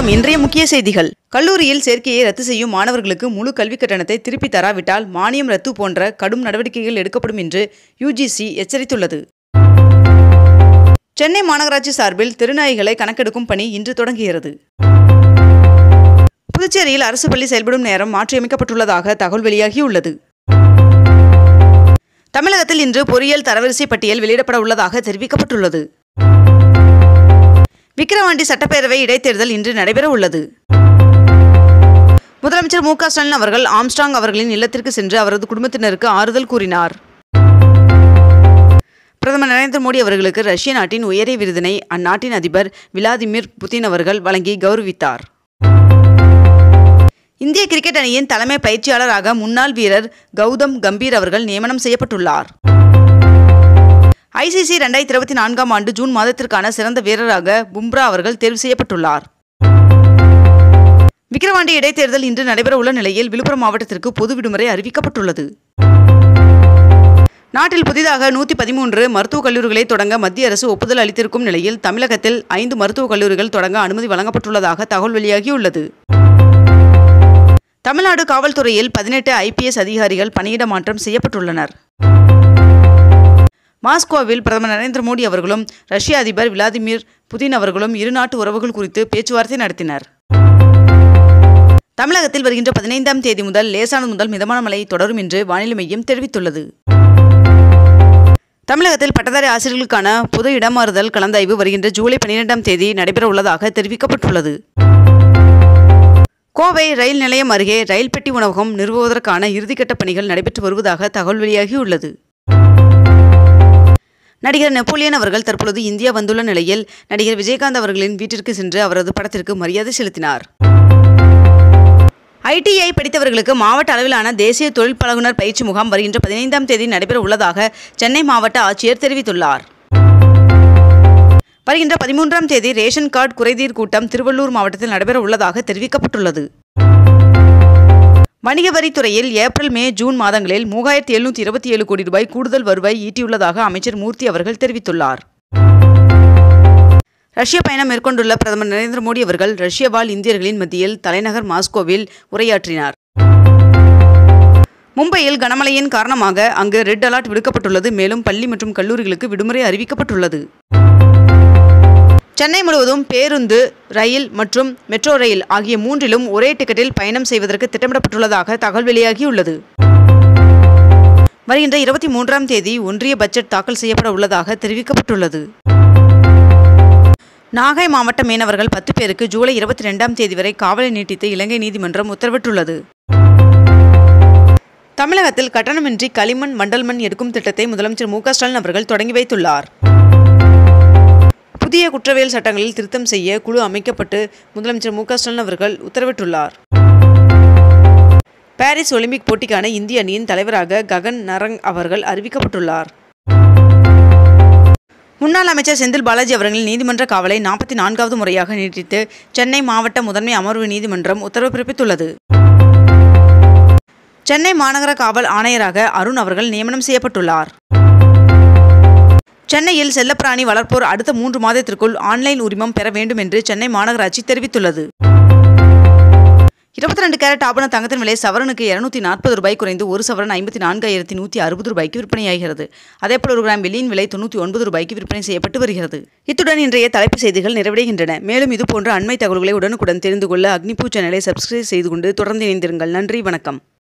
வணக்கம். இன்றைய முக்கிய செய்திகள். கல்லூரியில் சேர்க்கையை ரத்து செய்யும் மாணவர்களுக்கு முழு கல்வி கட்டணத்தை திருப்பி தராவிட்டால் மானியம் ரத்து போன்ற கடும் நடவடிக்கைகள் எடுக்கப்படும் என்று யுஜிசி எச்சரித்துள்ளது. சென்னை மாநகராட்சி சார்பில் தெருநாய்களை கணக்கெடுக்கும் பணி இன்று தொடங்குகிறது. புதுச்சேரியில் அரசு பள்ளி செயல்படும் நேரம் மாற்றியமைக்கப்பட்டுள்ளதாக தகவல் வெளியாகியுள்ளது. தமிழகத்தில் இன்று பொறியியல் தரவரிசை பட்டியல் வெளியிடப்பட உள்ளதாக தெரிவிக்கப்பட்டுள்ளது. விக்கிரவாண்டி சட்டப்பேரவை இடைத்தேர்தல் இன்று நடைபெற உள்ளது. முதலமைச்சர் மு.க.ஸ்டாலின் அவர்கள் ஆம்ஸ்ட்ராங் அவர்களின் இல்லத்திற்கு சென்று அவரது குடும்பத்தினருக்கு ஆறுதல் கூறினார். பிரதமர் நரேந்திர மோடி அவர்களுக்கு ரஷ்ய நாட்டின் உயரிய விருதினை அந்நாட்டின் அதிபர் விளாடிமிர் புதின் அவர்கள் வழங்கி கௌரவித்தார். இந்திய கிரிக்கெட் அணியின் தலைமை பயிற்சியாளராக முன்னாள் வீரர் கௌதம் கம்பீர் அவர்கள் நியமனம் செய்யப்பட்டுள்ளார். ICC 2024 ஆண்டு ஜூன் மாதத்திற்கான சிறந்த வீரராக பும்ரா அவர்கள் தேர்வு செய்யப்பட்டுள்ளார். விக்கிரவாண்டி இடைத்தேர்தல் இன்று நடைபெற உள்ள நிலையில் விழுப்புரம் மாவட்டத்திற்கு பொது விடுமுறை அறிவிக்கப்பட்டுள்ளது. நாட்டில் புதிதாக 113 மருத்துவக் கல்லூரிகளை தொடங்க மத்திய அரசு ஒப்புதல் அளித்திருக்கும் நிலையில் தமிழகத்தில் 5 மருத்துவக் கல்லூரிகள் தொடங்க அனுமதி வழங்கப்பட்டுள்ளதாக தகவல் வெளியாகியுள்ளது. தமிழ்நாடு காவல்துறையில் 18 IPS அதிகாரிகள் பணியிட மாற்றம் செய்யப்பட்டுள்ளனர். மாஸ்கோவில் பிரதமர் நரேந்திர மோடி அவர்களும் ரஷ்ய அதிபர் விளாடிமிர் புதின் அவர்களும் இருநாட்டு உறவுகள் குறித்து பேச்சுவார்த்தை நடத்தினர். தமிழகத்தில் வருகின்ற 15ஆம் தேதி முதல் லேசானது முதல் மிதமான மழை தொடரும் என்று வானிலை மையம் தெரிவித்துள்ளது. தமிழகத்தில் பட்டதாரி ஆசிரியர்களுக்கான பொது இடமாறுதல் கலந்தாய்வு வருகின்ற ஜூலை 12ஆம் தேதி நடைபெற உள்ளதாக தெரிவிக்கப்பட்டுள்ளது. கோவை ரயில் நிலையம் அருகே ரயில் பெட்டி உணவகம் நிறுவுவதற்கான இறுதிக்கட்ட பணிகள் நடைபெற்று வருவதாக தகவல் வெளியாகியுள்ளது. நடிகர் நெப்போலியன் அவர்கள் தற்பொழுது இந்தியா வந்துள்ள நிலையில் நடிகர் விஜயகாந்த் அவர்களின் வீட்டிற்கு சென்று அவரது படத்திற்கு மரியாதை செலுத்தினார். ITI படித்தவர்களுக்கு மாவட்ட அளவிலான தேசிய தொழில் பழகுனர் பயிற்சி முகாம் வருகின்ற 15ஆம் தேதி நடைபெற உள்ளதாக சென்னை மாவட்ட ஆட்சியர் தெரிவித்துள்ளார். வருகின்ற 13ஆம் தேதி ரேஷன் கார்டு குறைதீர் கூட்டம் திருவள்ளூர் மாவட்டத்தில் நடைபெற உள்ளதாக தெரிவிக்கப்பட்டுள்ளது. வணிக வரித்துறையில் ஏப்ரல், மே, ஜூன் மாதங்களில் 3727 கோடி ரூபாய் கூடுதல் வருவாய் ஈட்டியுள்ளதாக அமைச்சர் மூர்த்தி அவர்கள் தெரிவித்துள்ளார். ரஷ்ய பயணம் மேற்கொண்டுள்ள பிரதமர் நரேந்திர மோடி அவர்கள் ரஷ்ய வாழ் இந்தியர்களின் மத்தியில் தலைநகர் மாஸ்கோவில் உரையாற்றினார். மும்பையில் கனமழையின் காரணமாக அங்கு ரெட் அலர்ட் விடுக்கப்பட்டுள்ளது. மேலும் பள்ளி மற்றும் கல்லூரிகளுக்கு விடுமுறை அறிவிக்கப்பட்டுள்ளது. சென்னை முழுவதும் பேருந்து, ரயில் மற்றும் மெட்ரோ ரயில் ஆகிய 3லும் ஒரே டிக்கெட்டில் பயணம் செய்வதற்கு திட்டமிடப்பட்டுள்ளதாக தகவல் வெளியாகியுள்ளது. வருகின்ற 23ஆம் தேதி ஒன்றிய பட்ஜெட் தாக்கல் செய்யப்பட உள்ளதாக தெரிவிக்கப்பட்டுள்ளது. நாகை மாவட்ட மீனவர்கள் 10 பேருக்கு ஜூலை 22ஆம் தேதி வரை காவலை நீட்டித்து இலங்கை நீதிமன்றம் உத்தரவிட்டுள்ளது. தமிழகத்தில் கட்டணமின்றி களிமண், மண்டல் மண் எடுக்கும் திட்டத்தை முதலமைச்சர் மு.க.ஸ்டாலின் அவர்கள் தொடங்கி வைத்துள்ளார். புதிய குற்றவியல் சட்டங்களில் திருத்தம் செய்ய குழு அமைக்கப்பட்டு முதலமைச்சர் மு.க.ஸ்டாலின் அவர்கள் உத்தரவிட்டுள்ளார். பாரிஸ் ஒலிம்பிக் போட்டிக்கான இந்திய அணியின் தலைவராக ககன் நரங் அவர்கள் அறிவிக்கப்பட்டுள்ளார். முன்னாள் அமைச்சர் செந்தில் பாலாஜி அவர்களின் நீதிமன்ற காவலை 44வது முறையாக நீட்டித்து சென்னை மாவட்ட முதன்மை அமர்வு நீதிமன்றம் உத்தரவு பிறப்பித்துள்ளது. சென்னை மாநகர காவல் ஆணையராக அருண் அவர்கள் நியமனம் செய்யப்பட்டுள்ளார். சென்னையில் செல்லப்பிராணி வளர்ப்போர் அடுத்த 3 மாதத்திற்குள் ஆன்லைன் உரிமம் பெற வேண்டும் என்று சென்னை மாநகராட்சி தெரிவித்துள்ளது. 22 கேரட் ஆபண தங்கத்தின் விலை சவரனுக்கு 240 ரூபாய் குறைந்து 1 சவரன் 54,160 ரூபாய்க்கு விற்பனையாகிறது. அதேபோல் 1 கிராம் வெள்ளியின் விலை 99 ரூபாய்க்கு விற்பனை செய்யப்பட்டு வருகிறது. இத்துடன் இன்றைய தலைப்புச் செய்திகள் நிறைவடைகின்றன. மேலும் இதுபோன்ற அண்மை தகவல்களை உடனுக்குடன் தெரிந்து கொள்ள அக்னிபூ சேனலை சப்ஸ்கிரைப் செய்து கொண்டு தொடர்ந்து இணைந்திருங்கள். நன்றி, வணக்கம்.